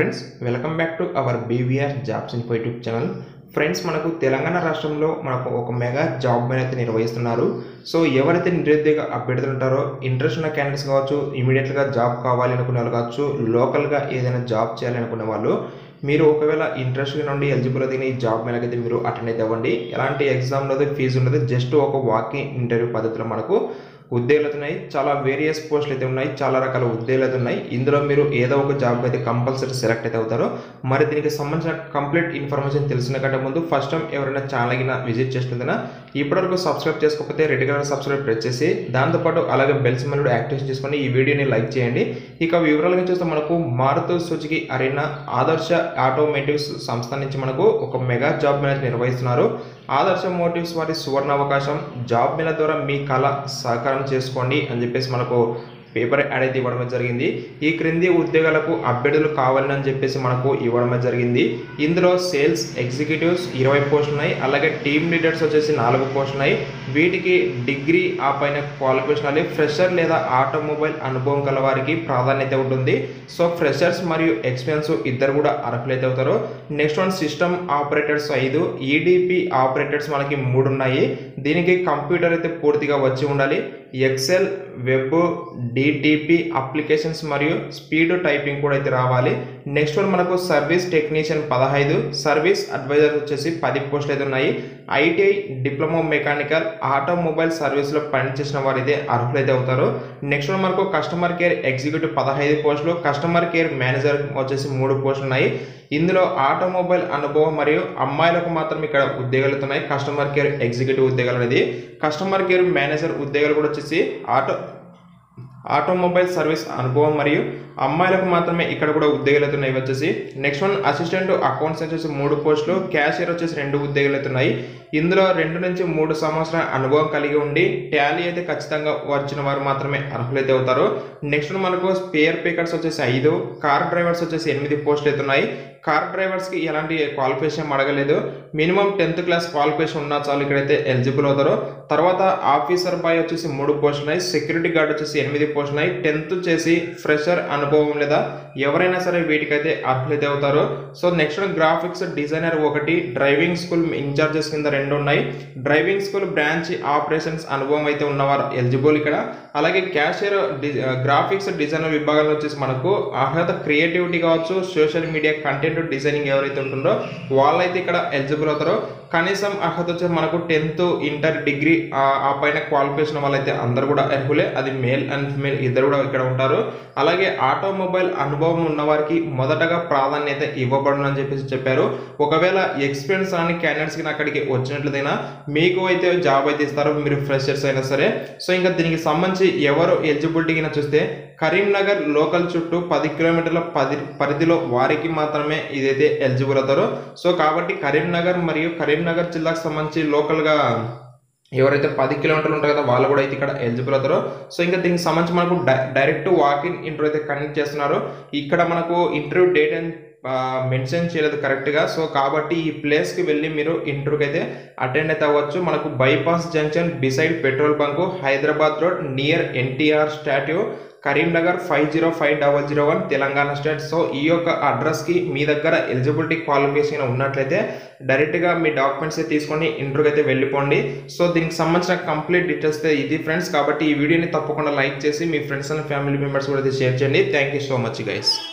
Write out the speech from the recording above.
Friends welcome back to our BVR jobs info YouTube channel. Friends మనకు తెలంగాణ రాష్ట్రంలో మనకు ఒక మెగా జాబ్ మేళా అయితే నిర్వహిస్తున్నారు. సో ఎవరైతే నిరుద్యోగ అభ్యర్థులు ఉంటారో ఇంట్రెస్ట్ ఉన్న క్యాండిడేట్స్ కావచ్చు, ఇమీడియట్గా జాబ్ కావాలి అనుకునే వాళ్ళు కావచ్చు, లోకల్గా ఏదైనా జాబ్ చేయాలి అనుకునే వాళ్ళు మీరు ఒకవేళ ఇంట్రెస్ట్ నుండి ఎలిజిబుల్ అయితే ఈ జాబ్ మేళకి అయితే మీరు అటెండ్ అయితే అవ్వండి. ఎలాంటి ఎగ్జామ్ ఉండదు, ఫీజు ఉండదు, జస్ట్ ఒక వాకింగ్ ఇంటర్వ్యూ పద్ధతిలో మనకు ఉద్యోగాలు ఉన్నాయి. చాలా వేరియస్ పోస్టులు అయితే ఉన్నాయి, చాలా రకాల ఉద్యోగాలు అయితే ఉన్నాయి. ఇందులో మీరు ఏదో ఒక జాబ్ అయితే కంపల్సరీ సెలెక్ట్ అయితే అవుతారో. మరి దీనికి సంబంధించిన కంప్లీట్ ఇన్ఫర్మేషన్ తెలిసిన కంటే ముందు ఫస్ట్ టైం ఎవరైనా ఛానల్కి విజిట్ చేస్తుందా ఇప్పటివరకు సబ్స్క్రైబ్ చేసుకోకపోతే రెడ్ కలర్ సబ్స్క్రైబ్ ప్రెస్ చేసి దాంతోపాటు అలాగే బెల్ సింబల్ కూడా యాక్టివేషన్ చేసుకొని ఈ వీడియోని లైక్ చేయండి. ఇక వివరాలుగా చూస్తే మనకు మారుతి సుజుకి అరేనా ఆదర్శ ఆటోమేటివ్స్ సంస్థ నుంచి మనకు ఒక మెగా జాబ్ మేళా నిర్వహిస్తున్నారు. ఆదర్శ మోటివ్స్ వారి సువర్ణ అవకాశం జాబ్ మేళా ద్వారా మీ కళ సహకారం చేసుకోండి అని చెప్పేసి మనకు పేపర్ యాడ్ అయితే ఇవ్వడం జరిగింది. ఈ క్రింది ఉద్యోగాలకు అభ్యర్థులు కావాలని చెప్పేసి మనకు ఇవ్వడం జరిగింది. ఇందులో సేల్స్ ఎగ్జిక్యూటివ్స్ 20 పోస్టులు ఉన్నాయి, అలాగే టీమ్ లీడర్స్ వచ్చేసి 4 పోస్టులు ఉన్నాయి. వీటికి డిగ్రీ ఆ పైన క్వాలిఫికేషన్ అనేది ఫ్రెషర్ లేదా ఆటోమొబైల్ అనుభవం గల వారికి ప్రాధాన్యత ఉంటుంది. సో ఫ్రెషర్స్ మరియు ఎక్స్పీరియన్స్ ఇద్దరు కూడా అర్హులైతే అవుతారు. Next one system operators 5, EDP operators మనకి 3 ఉన్నాయి. దీనికి కంప్యూటర్ అయితే పూర్తిగా వచ్చి ఉండాలి. ఎక్సెల్, వెబ్, డిటిపి అప్లికేషన్స్ మరియు స్పీడ్ టైపింగ్ కూడా అయితే రావాలి. నెక్స్ట్ వన్ మనకు సర్వీస్ టెక్నీషియన్ 15, సర్వీస్ అడ్వైజర్ వచ్చేసి 10 పోస్టులు అయితే ఉన్నాయి. ఐటీఐ, డిప్లొమా మెకానికల్, ఆటోమొబైల్ సర్వీస్లో పనిచేసిన వారు అయితే అర్హులైతే అవుతారు. నెక్స్ట్ వన్ మనకు కస్టమర్ కేర్ ఎగ్జిక్యూటివ్ 15 పోస్టులు, కస్టమర్ కేర్ మేనేజర్ వచ్చేసి 3 పోస్టులు ఉన్నాయి. ఇందులో ఆటోమొబైల్ అనుభవం మరియు అమ్మాయిలకు మాత్రం ఇక్కడ ఉద్యోగాలు ఉన్నాయి. కస్టమర్ కేర్ ఎగ్జిక్యూటివ్ ఉద్యోగాలు అనేది, కస్టమర్ కేర్ మేనేజర్ ఉద్యోగాలు కూడా వచ్చేసి ఆటోమొబైల్ సర్వీస్ అనుభవం మరియు అమ్మాయిలకు మాత్రమే ఇక్కడ కూడా ఉద్యోగాలు అవుతున్నాయి వచ్చేసి. నెక్స్ట్ వన్ అసిస్టెంట్ అకౌంట్స్ వచ్చేసి 3 పోస్టులు, క్యాషియర్ వచ్చేసి 2 ఉద్యోగాలు అవుతున్నాయి. ఇందులో 2 నుంచి 3 సంవత్సరాల అనుభవం కలిగి ఉండి టాలీ అయితే ఖచ్చితంగా వచ్చిన వారు మాత్రమే అర్హులైతే అవుతారు. నెక్స్ట్ మనకు స్పేర్ పికర్స్ వచ్చేసి 5, కార్ డ్రైవర్స్ వచ్చేసి 8 పోస్టులు అవుతున్నాయి. కార్ డ్రైవర్స్కి ఎలాంటి క్వాలిఫికేషన్ అడగలేదు, మినిమం 10th క్లాస్ క్వాలిఫికేషన్ ఉన్నా చాలు ఇక్కడైతే ఎలిజిబుల్ అవుతారు. తర్వాత ఆఫీసర్ బాయ్ వచ్చేసి 3 పోస్టులు ఉన్నాయి, సెక్యూరిటీ గార్డ్ వచ్చేసి 8 పోస్టులు ఉన్నాయి. 10th చేసి ఫ్రెషర్ అనుభవం లేదా ఎవరైనా సరే వీటికైతే అర్హులైతే అవుతారు. So next graphics designer 1, driving school incharges కింద 2 ఉన్నాయి. డ్రైవింగ్ స్కూల్ బ్రాంచ్ ఆపరేషన్స్ అనుభవం అయితే ఉన్నవారు ఎలిజిబుల్ ఇక్కడ. అలాగే క్యాషియర్ గ్రాఫిక్స్ డిజైనర్ విభాగంలో వచ్చేసి మనకు అర్హత క్రియేటివిటీ కావచ్చు, సోషల్ మీడియా కంటెంట్ డిజైనింగ్ ఎవరైతే ఉంటుందో వాళ్ళైతే ఇక్కడ ఎలిజిబుల్ అవుతారో. కనీసం అర్హత వచ్చేసి మనకు 10th, ఇంటర్, డిగ్రీ ఆ పైన క్వాలిఫికేషన్ వాళ్ళైతే అందరు కూడా అర్హులే. అది మేల్ అండ్ ఫిమేల్ ఇద్దరు కూడా ఇక్కడ ఉంటారు. అలాగే ఆటోమొబైల్ అనుభవం ఉన్న వారికి మొదటగా ప్రాధాన్యత ఇవ్వబడును అని చెప్పేసి చెప్పారు. ఒకవేళ ఎక్స్పీరియన్స్ అని క్యాండిడేట్స్కి అక్కడికి వచ్చినట్లయినా మీకు అయితే జాబ్ అయితే ఇస్తారు, మీరు ఫ్రెషర్స్ అయినా సరే. సో ఇంకా దీనికి సంబంధించి ఎవరు ఎలిజిబిలిటీ చూస్తే కరీంనగర్ లోకల్ చుట్టూ 10 కిలోమీటర్ల పరిధిలో వారికి మాత్రమే ఇదైతే ఎలిజిబుల్ అవుతారు. సో కాబట్టి కరీంనగర్ మరియు కరీంనగర్ జిల్లాకు సంబంధించి లోకల్గా ఎవరైతే 10 కిలోమీటర్లు ఉంటారు కదా వాళ్ళు కూడా అయితే ఇక్కడ ఎలిజిబుల్ అవుతారో. సో ఇంకా దీనికి సంబంధించి మనకు డైరెక్ట్ వాకిన్ ఇంటర్వ్యూ అయితే కండక్ట్ చేస్తున్నారు. ఇక్కడ మనకు ఇంటర్వ్యూ డేట్ అండ్ మెన్షన్ చేయలేదు కరెక్ట్గా. సో కాబట్టి ఈ ప్లేస్కి వెళ్ళి మీరు ఇంటర్వ్యూకి అయితే అటెండ్ అయితే అవ్వచ్చు. మనకు bypass junction beside petrol bunk, Hyderabad road near NTR statue, Karimnagar 505001 Telangana state. So ఈ యొక్క అడ్రస్కి మీ దగ్గర ఎలిజిబిలిటీ క్వాలిఫికేషన్ ఉన్నట్లయితే డైరెక్ట్గా మీ డాక్యుమెంట్స్ తీసుకొని ఇంటర్వ్యూకి అయితే వెళ్ళిపోండి. సో దీనికి సంబంధించిన కంప్లీట్ డీటెయిల్స్ ఇది ఫ్రెండ్స్. కాబట్టి ఈ వీడియోని తప్పకుండా లైక్ చేసి మీ ఫ్రెండ్స్ అండ్ ఫ్యామిలీ మెంబర్స్ కూడా షేర్ చేయండి. Thank you so much guys.